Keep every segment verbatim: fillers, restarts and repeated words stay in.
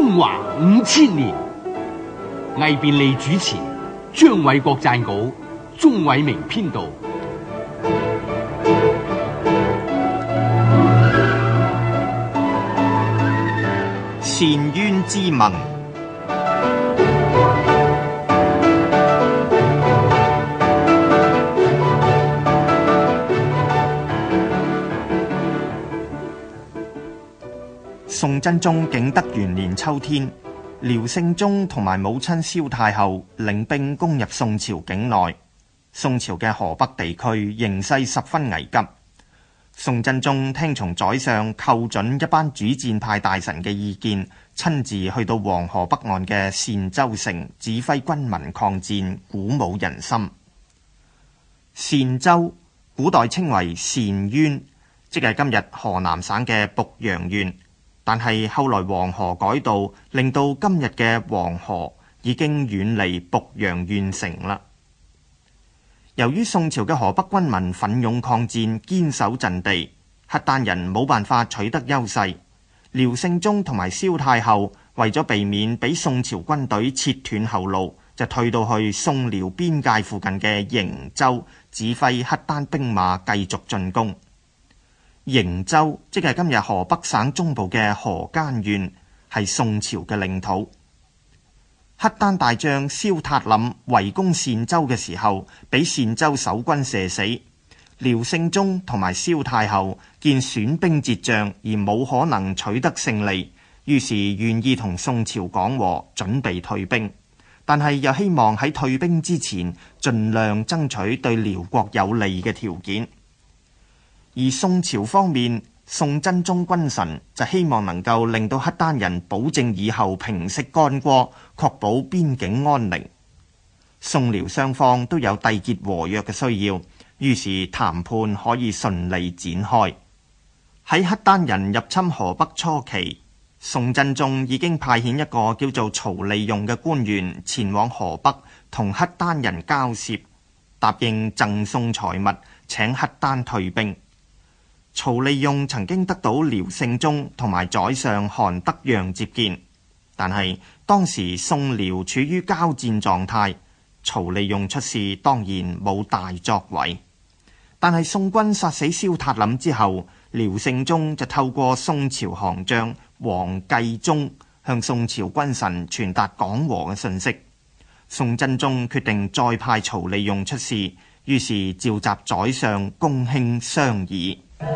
中華五千年，魏便利主持，張偉國撰稿，鍾偉明編導。 澶淵之盟。宋真宗景德元年秋天，遼聖宗同埋母親蕭太后領兵攻入宋朝境內，宋朝嘅河北地區形勢十分危急。宋真宗聽從宰相寇準一班主戰派大臣嘅意見，親自去到黃河北岸嘅單州城指揮軍民抗戰，鼓舞人心。單州古代稱為澶淵，即係今日河南省嘅濮陽縣。但係後來黃河改道，令到今日嘅黃河已經遠離濮陽縣城啦。由於宋朝嘅河北軍民奮勇抗戰，堅守陣地，契丹人冇辦法取得優勢。遼聖宗同埋蕭太后為咗避免俾宋朝軍隊切斷後路，就退到去宋遼邊界附近嘅瀛州，指揮契丹兵馬繼續進攻。瀛州即係今日河北省中部嘅河間縣，係宋朝嘅領土。契丹大將蕭塔崙圍攻澶州嘅時候，俾澶州守軍射死。遼聖宗同埋蕭太后見損兵折將而冇可能取得勝利，於是願意同宋朝講和，準備退兵，但係又希望喺退兵之前盡量爭取對遼國有利嘅條件。而宋朝方面，宋真宗君臣就希望能夠令到契丹人保證以後平息干戈，確保邊境安寧。宋遼雙方都有締結和約嘅需要，於是談判可以順利展開。喺契丹人入侵河北初期，宋真宗已經派遣一個叫做曹利用嘅官員前往河北同契丹人交涉，答應贈送財物，請契丹退兵。曹利用曾經得到遼聖宗同埋宰相韓德讓接見，但係當時宋遼處於交戰狀態，曹利用出事當然冇大作為。但係宋軍殺死蕭塔崙之後，遼聖宗就透過宋朝行將王繼宗向宋朝君臣傳達講和嘅信息。宋真宗決定再派曹利用出使，於是召集宰相公卿商議。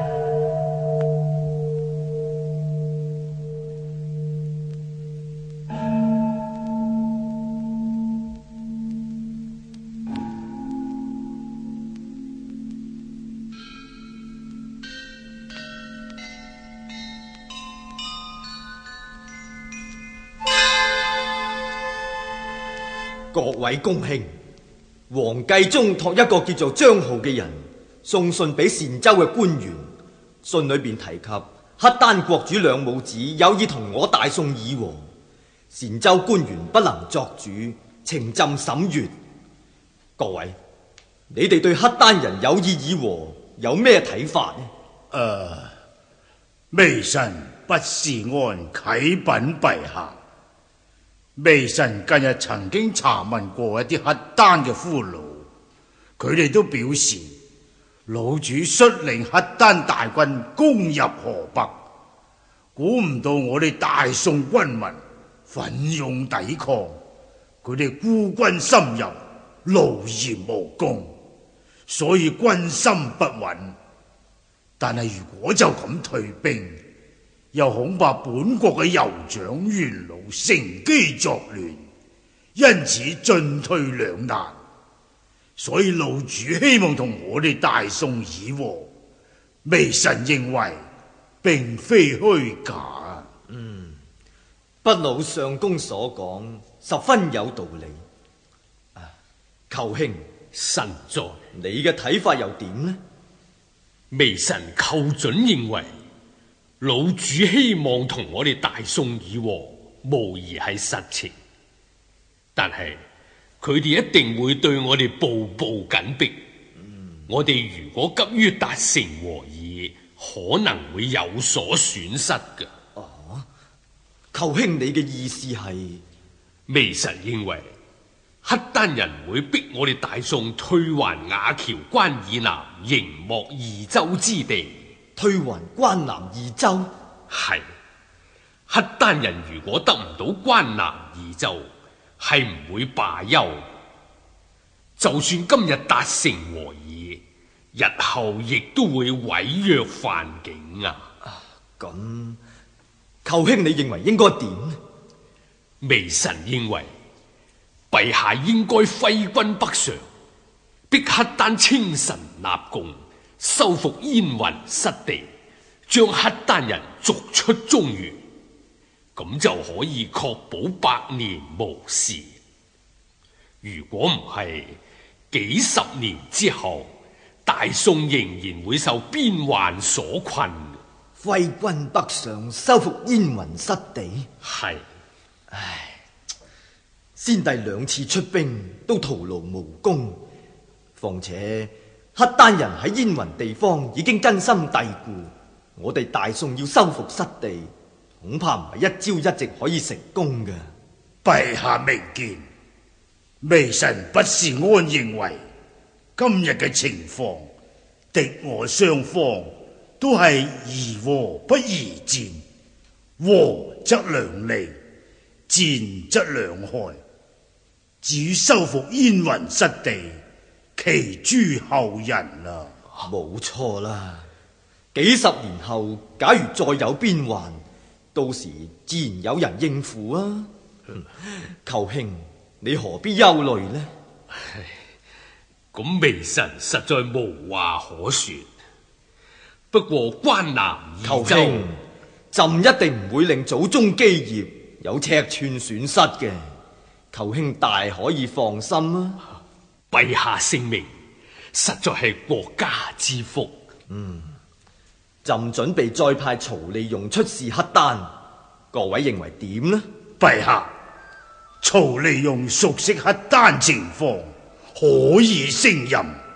各位公卿，王繼宗託一個叫做張浩嘅人送信俾澶州嘅官員，信裏邊提及契丹國主兩母子有意同我大宋議和，澶州官員不能作主，呈朕審閱。各位，你哋對契丹人有意議和有咩睇法呢？ 誒、呃，微臣不是按啟稟陛下。微臣近日曾經查問過一啲契丹嘅俘虜，佢哋都表示老主率領契丹大軍攻入河北，估唔到我哋大宋軍民奮勇抵抗，佢哋孤軍深入，勞而無功，所以軍心不穩。但係如果就咁退兵，又恐怕本國嘅酋長元老乘機作亂，因此進退兩難。所以老主希望同我哋大宋議和，微臣認為並非虛假。 嗯，不老相公所講十分有道理。啊，寇兄， 臣在。 你嘅睇法又點呢？ 微臣寇準認為，老主希望同我哋大宋議和，無疑係實情。但係佢哋一定會對我哋步步緊逼。嗯，我哋如果急於達成和議，可能會有所損失㗎。 哦， 寇兄，你嘅意思係？ 微臣認為黑丹人會逼我哋大宋退還瓦橋關以南營莫二州之地。 退還關南二州？ 係。黑丹人如果得唔到關南二州，係唔會罷休。就算今日達成和議，日後亦都會毀約犯境啊！ 咁，寇兄你認為應該點？ 微臣認為，陛下應該揮軍北上，逼黑丹稱臣納貢，收復燕雲失地，將黑丹人逐出中原，咁就可以確保百年無事。如果唔係，幾十年之後，大宋仍然會受邊患所困。 揮軍北上，收復燕雲失地？ 係。 唉，先帝兩次出兵都徒勞無功，況且黑丹人喺燕雲地方已經根深蒂固，我哋大宋要收復失地，恐怕唔係一朝一夕可以成功嘅。 陛下明見，微臣不是安認為今日嘅情況，敵我雙方都係宜和不宜戰，和則兩利，戰則兩害。至於收復燕雲失地，其諸後人啊。 冇錯啦，幾十年後假如再有邊患，到時自然有人應付啊。寇兄，你何必憂慮呢？ 咁微臣實在無話可說。不過關南二州， 寇兄，朕一定唔會令祖宗基業有尺寸損失嘅。寇兄大可以放心啊！ 陛下聖明，實在係國家之福。 嗯，朕準備再派曹利用出使黑丹，各位認為點呢？ 陛下，曹利用熟悉黑丹情況，可以勝任。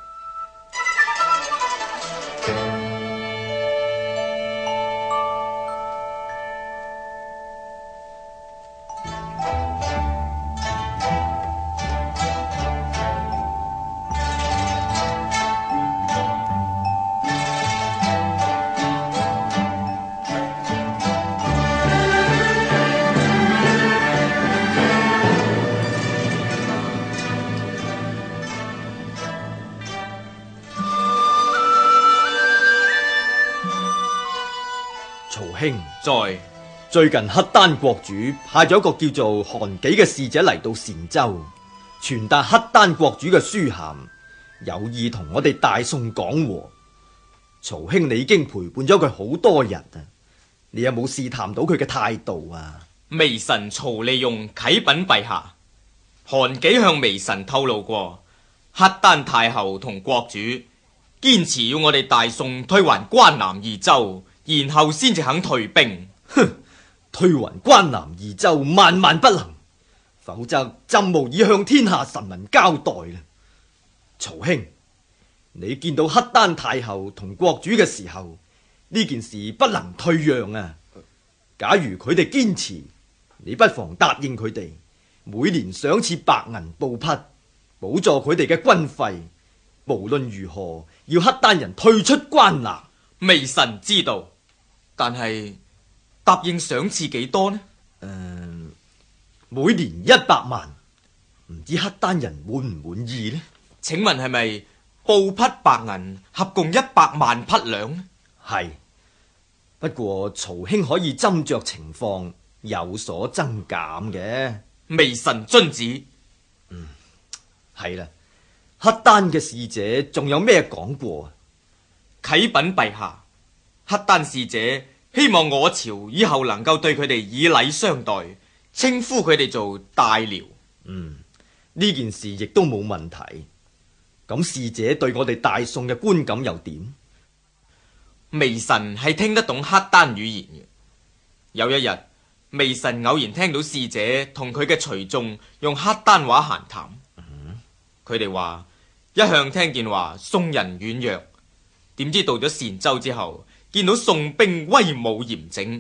兄在最近黑丹國主派咗一個叫做韓紀嘅使者嚟到善州，傳達黑丹國主嘅書函，有意同我哋大宋講和。曹兄你已經陪伴咗佢好多日啊，你有冇試探到佢嘅態度啊？ 微臣曹利用啟稟陛下，韓紀向微臣透露過，黑丹太后同國主堅持要我哋大宋退還關南二州，然後先至肯退兵。 哼，退還關南二州萬萬不能，否則朕無以向天下臣民交代啦。曹兄，你見到黑丹太后同國主嘅時候，呢件事不能退讓啊！假如佢哋堅持，你不妨答應佢哋，每年賞賜白銀布匹，補助佢哋嘅軍費。無論如何，要黑丹人退出關南。 微臣知道，但係答應賞賜幾多呢？ 誒、呃，每年一百萬，唔知黑丹人滿唔滿意呢？ 請問係咪布匹白銀合共一百萬匹兩呢？ 係，不過曹兄可以斟酌情況有所增減嘅。 微臣遵旨。 嗯，係啦，黑丹嘅使者仲有咩講過啊？ 啟稟陛下，黑丹使者希望我朝以後能夠對佢哋以禮相待，稱呼佢哋做大遼。 嗯，呢件事亦都冇問題。咁使者對我哋大宋嘅觀感又點？ 微臣係聽得懂黑丹語言嘅。有一日，微臣偶然聽到使者同佢嘅隨眾用黑丹話閒談。佢哋話一向聽見話宋人軟弱，點知到咗善州之後，見到宋兵威武嚴整，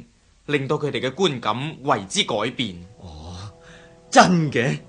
令到佢哋嘅觀感為之改變。 哦，真嘅？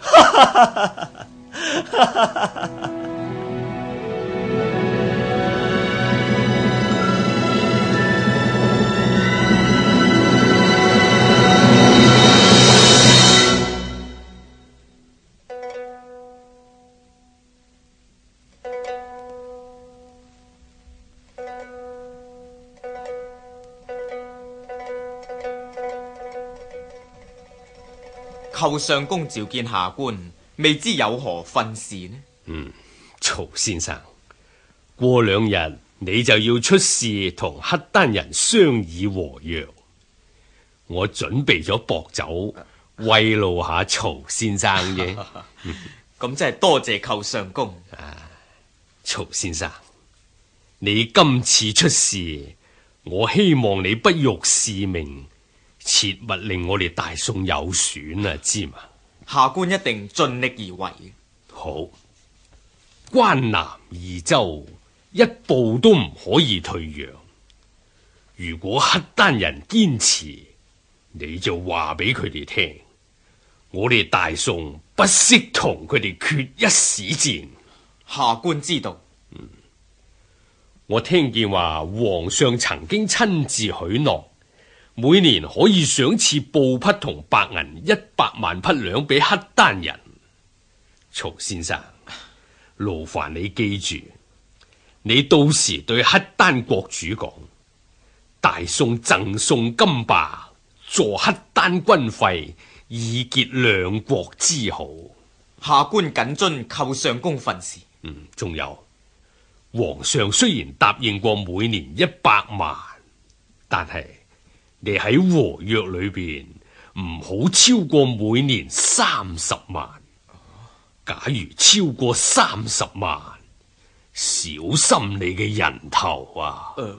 寇相公召見下官，未知有何訓示呢？ 嗯，曹先生，過兩日你就要出使同黑丹人商議和約，我準備咗薄酒慰勞下曹先生嘅。 咁真係多謝寇相公。 啊，曹先生，你今次出事，我希望你不辱使命，切勿令我哋大宋有損啊，知嘛？ 下官一定盡力而為。 好，關南二州一步都唔可以退讓。如果黑丹人堅持，你就話俾佢哋聽，我哋大宋不惜同佢哋決一死戰。 下官知道。 嗯，我聽見話皇上曾經親自許諾，每年可以賞賜布匹同白銀一百萬匹兩俾黑丹人。曹先生，勞煩你記住，你到時對黑丹國主講，大宋贈送金帛，助黑丹軍費，以結兩國之好。 下官謹遵寇相公訓示。 嗯，仲有，皇上雖然答應過每年一百萬，但係你喺和約裏邊唔好超過每年三十萬。假如超過三十萬，小心你嘅人頭啊！ 呃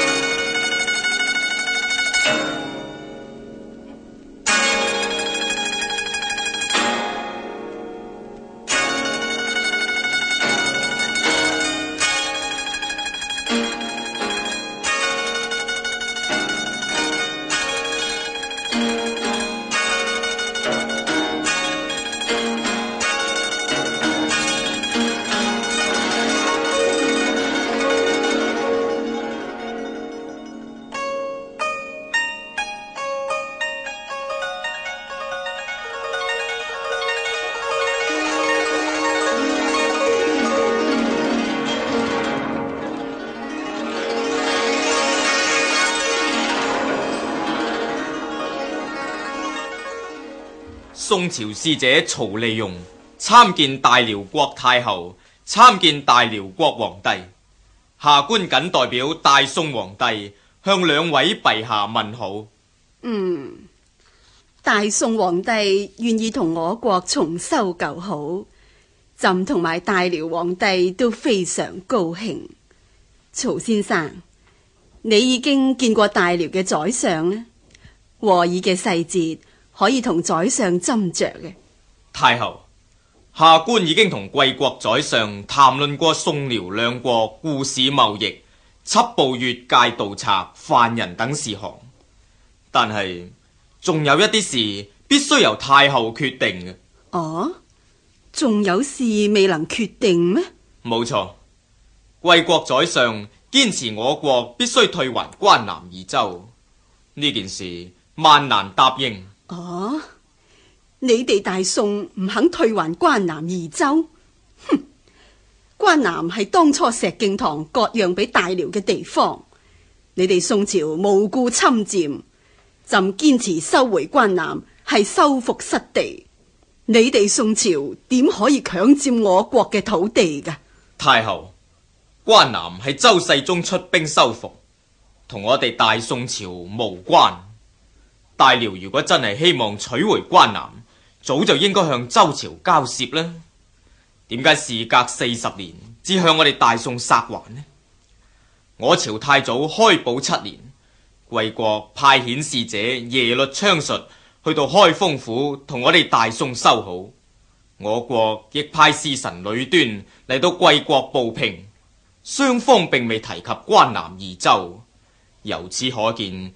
宋朝使者曹利用參見大遼國太后，參見大遼國皇帝。下官謹代表大宋皇帝向兩位陛下問好。 嗯，大宋皇帝願意同我國重修舊好，朕同埋大遼皇帝都非常高興。曹先生，你已經見過大遼嘅宰相呢？和議嘅細節可以同宰相斟酌嘅。 太后，下官已經同貴國宰相談論過宋遼兩國故事貿易、緝捕越界盜賊、犯人等事項，但係仲有一啲事必須由太后決定嘅。 哦，仲有事未能決定咩？ 冇錯，貴國宰相堅持我國必須退還關南二州，呢件事萬難答應。 哦，你哋大宋唔肯退還關南二州？哼，關南係當初石敬瑭割讓俾大遼嘅地方，你哋宋朝無故侵佔，朕堅持收回關南係收復失地。你哋宋朝點可以強佔我國嘅土地㗎？ 太后，關南係周世宗出兵收復，同我哋大宋朝無關。大遼如果真係希望取回關南，早就應該向周朝交涉啦。點解事隔四十年只向我哋大宋索還呢？我朝太祖開寶七年，貴國派遣使者耶律昌術去到開封府同我哋大宋修好，我國亦派使臣呂端嚟到貴國報平，雙方並未提及關南二州，由此可見，貴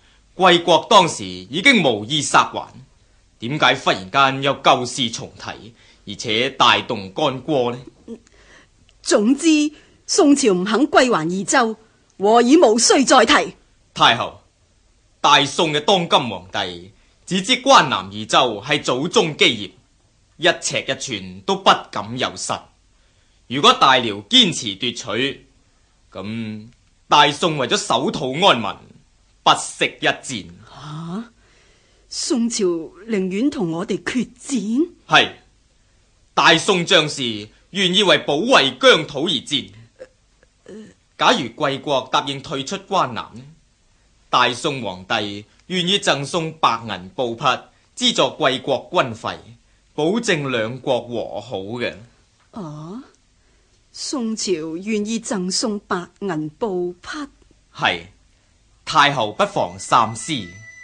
貴國當時已經無意殺還，點解忽然間又舊事重提，而且大動干戈呢？ 總之，宋朝唔肯歸還宜州，和議無需再提。 太后，大宋嘅當今皇帝只知關南宜州係祖宗基業，一尺一寸都不敢有失。如果大遼堅持奪取，咁大宋為咗守土安民，不惜一戰。 啊！宋朝寧願同我哋決戰？ 係，大宋將士願意為保衛疆土而戰。假如貴國答應退出關南，大宋皇帝願意贈送白銀布匹，資助貴國軍費，保證兩國和好嘅。 啊！宋朝願意贈送白銀布匹？ 係，太后不妨三思。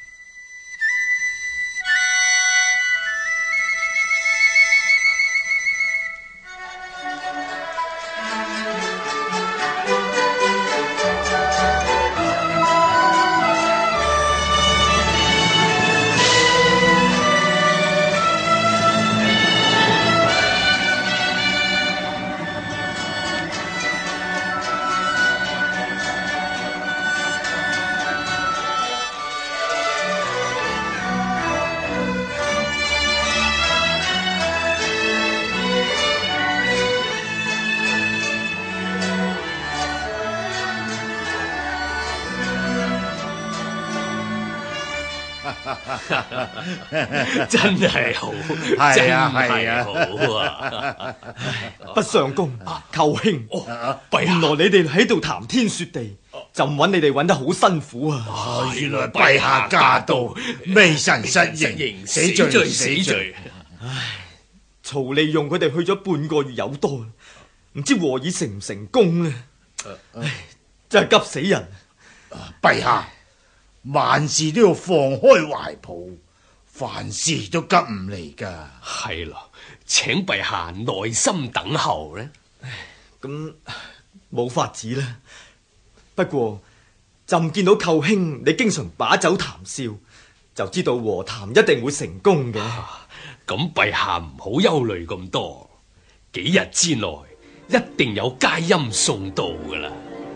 真係好， 係啊係啊好啊！ 不相公、寇兄， 哦， 原來你哋喺度談天說地，就唔揾你哋揾得好辛苦啊！ 哦，原來陛下駕到，微臣失迎，死罪死罪。 唉，曹利用佢哋去咗半個月有多，唔知和議成唔成功呢？唉，真係急死人！ 陛下，萬事都要放開懷抱，凡事都急唔嚟噶。 係咯，請陛下耐心等候呢。 咁冇法子啦。不過朕見到寇兄你經常把酒談笑，就知道和談一定會成功嘅。 咁陛下唔好憂慮咁多，幾日之內一定有佳音送到噶啦。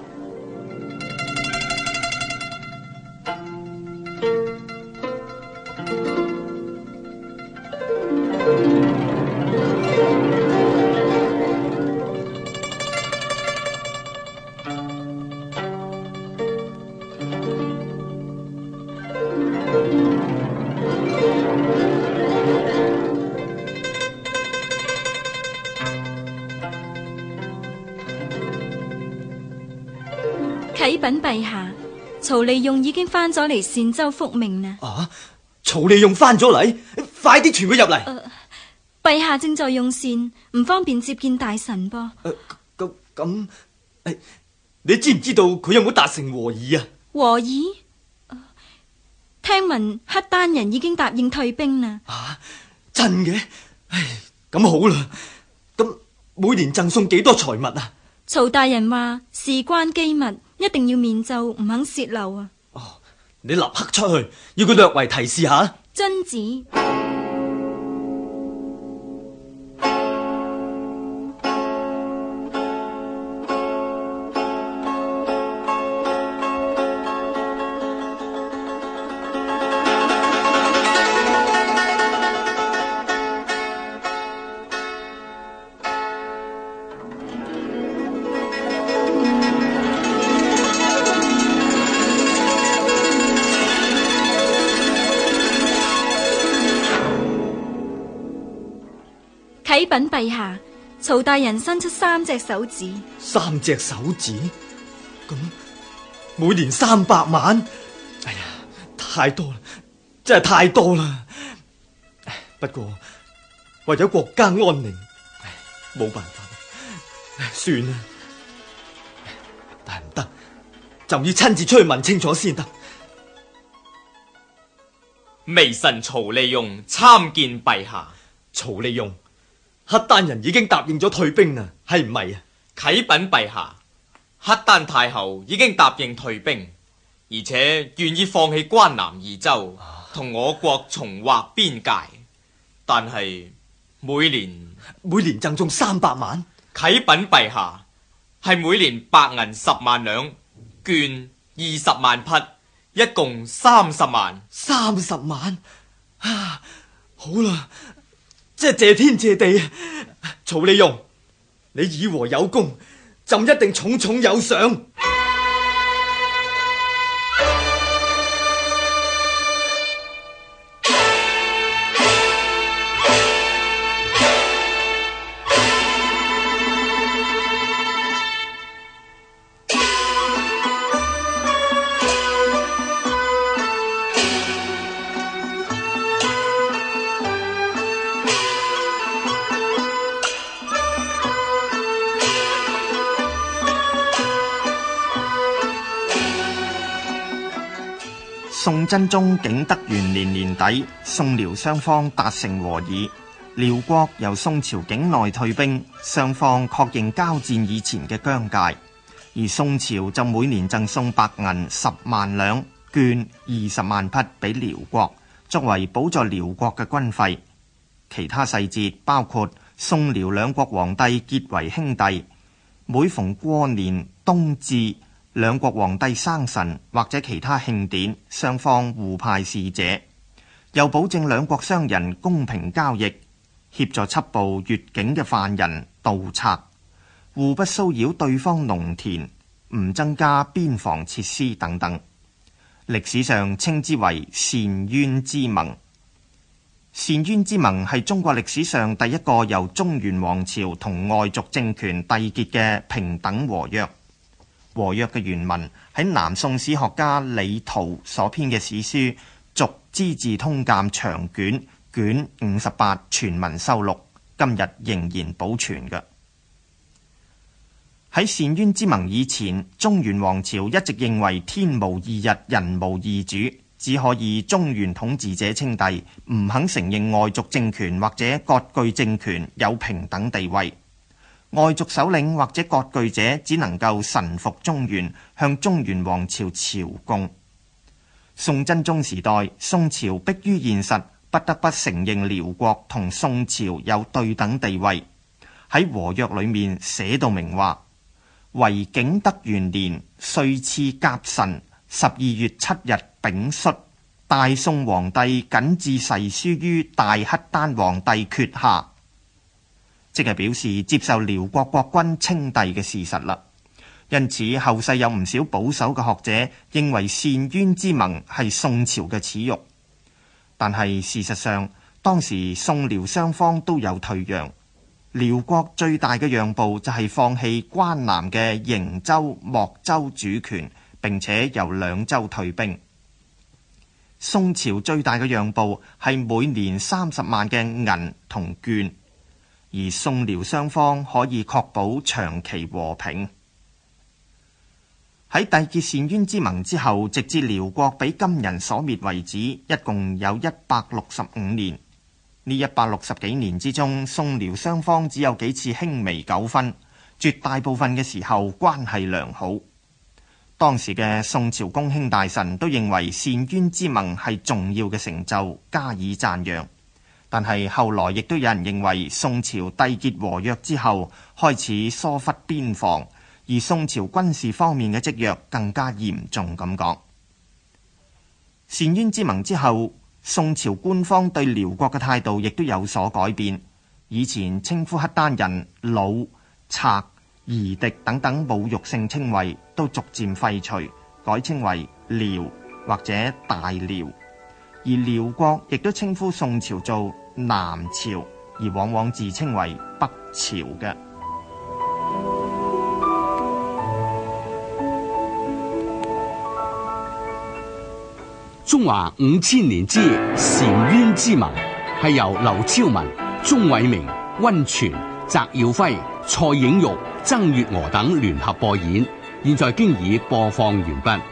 啟稟陛下，曹利用已經翻咗嚟善州復命啦。 啊！曹利用翻咗嚟，快啲傳佢入嚟。 呃陛下正在用膳，唔方便接見大臣噃。 咁咁、呃，你知唔知道佢有冇達成和議啊？ 和議？呃聽聞黑丹人已經答應退兵啦。 啊，真嘅？唉，咁好啦。咁每年贈送幾多財物啊？ 曹大人話事關機密，一定要面奏，唔肯泄漏啊。 哦，你立刻出去，要佢略為提示下。 遵旨。啟稟陛下，曹大人伸出三隻手指。 三隻手指？咁每年三百萬？哎呀，太多啦，真係太多啦。不過為咗國家安寧，冇辦法，算啦。但係唔得，就要親自出去問清楚先得。 微臣曹利用參見陛下。 曹利用，黑丹人已經答應咗退兵啊，係唔係啊？ 啟稟陛下，黑丹太后已經答應退兵， 而且願意放棄關南二州，同我國重劃邊界。但係每年每年贈送三百萬， 啟稟陛下，係每年白銀十萬兩，絹二十萬匹，一共三十萬。 三十萬啊！好啦，即係謝天謝地啊！曹利用，你以和有功，朕一定重重有賞。 宋真宗景德元年年底，宋遼雙方達成和議，遼國由宋朝境內退兵，雙方確認交戰以前嘅疆界。而宋朝就每年贈送白銀十萬兩、絹二十萬匹俾遼國，作為補助遼國嘅軍費。其他細節包括宋遼兩國皇帝結為兄弟，每逢過年、冬至，兩國皇帝生辰或者其他慶典，雙方互派使者，又保證兩國商人公平交易，協助緝捕越境嘅犯人、盜賊，互不騷擾對方農田，唔增加邊防設施等等。歷史上稱之為澶淵之盟。澶淵之盟係中國歷史上第一個由中原王朝同外族政權締結嘅平等和約。和約嘅原文喺南宋史學家李圖所編嘅史書《續資治通鑑長卷》卷五十八全文收錄，今日仍然保存嘅。喺澶淵之盟以前，中原王朝一直認為天無二日，人無二主，只可以中原統治者稱帝，唔肯承認外族政權或者割據政權有平等地位。外族首領或者割據者只能夠臣服中原，向中原王朝朝貢。宋真宗時代，宋朝迫於現實，不得不承認遼國同宋朝有對等地位。喺和約裏面寫到明話，為景德元年歲次甲辰十二月七日丙戌，大宋皇帝謹致誓書於大乞丹皇帝闕下，即係表示接受遼國國君稱帝嘅事實啦。因此後世有唔少保守嘅學者認為澶淵之盟係宋朝嘅恥辱。但係事實上，當時宋遼雙方都有退讓。遼國最大嘅讓步就係放棄關南嘅瀛州、莫州主權，並且由兩州退兵。宋朝最大嘅讓步係每年三十萬嘅銀同絹，而宋遼雙方可以確保長期和平。喺締結澶淵之盟之後，直至遼國俾金人所滅為止，一共有一百六十五年。呢一百六十幾年之中，宋遼雙方只有幾次輕微糾紛，絕大部分嘅時候關係良好。當時嘅宋朝公卿大臣都認為澶淵之盟係重要嘅成就，加以讚揚。但係後來亦都有人認為宋朝締結和約之後，開始疏忽邊防，而宋朝軍事方面嘅積弱更加嚴重咁講。澶淵之盟之後，宋朝官方對遼國嘅態度亦都有所改變，以前稱呼乞丹人虜、賊、夷狄等等侮辱性稱謂都逐漸廢除，改稱為遼或者大遼。而遼國亦都稱呼宋朝做南朝，而往往自稱為北朝嘅。 中華五千年之澶淵之盟係由劉超文、鍾偉明、溫泉、翟耀輝、蔡影玉、曾月娥等聯合播演，現在經已播放完畢。